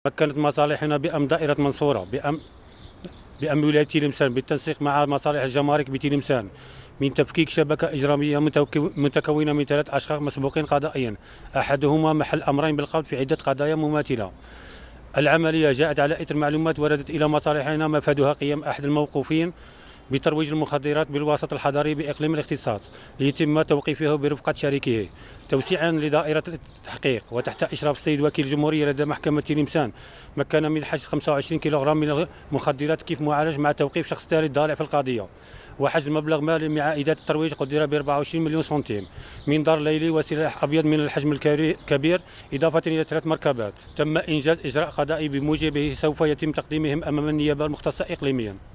مكنت مصالحنا بأمن دائرة منصورة بأمن ولاية تلمسان بالتنسيق مع مصالح الجمارك بتلمسان من تفكيك شبكة إجرامية متكونة من 3 أشخاص مسبوقين قضائيا، أحدهما محل أمرين بالقبض في عدة قضايا مماثلة. العملية جاءت على إثر معلومات وردت إلى مصالحنا مفادها قيام أحد الموقوفين بترويج المخدرات بالوسط الحضري بإقليم الاختصاص ليتم توقيفه برفقة شريكه توسيعا لدائرة التحقيق، وتحت إشراف السيد وكيل الجمهورية لدى محكمة تلمسان مكن من حجز 25 كيلوغرام من المخدرات كيف معالج، مع توقيف شخص ثالث ضالع في القضية، وحجز مبلغ مالي مع عائدات الترويج قدر ب 24 مليون سنتيم من دار ليلي وسلاح أبيض من الحجم الكبير، إضافة إلى 3 مركبات. تم إنجاز إجراء قضائي بموجبه سوف يتم تقديمهم أمام النيابة المختصة إقليميا.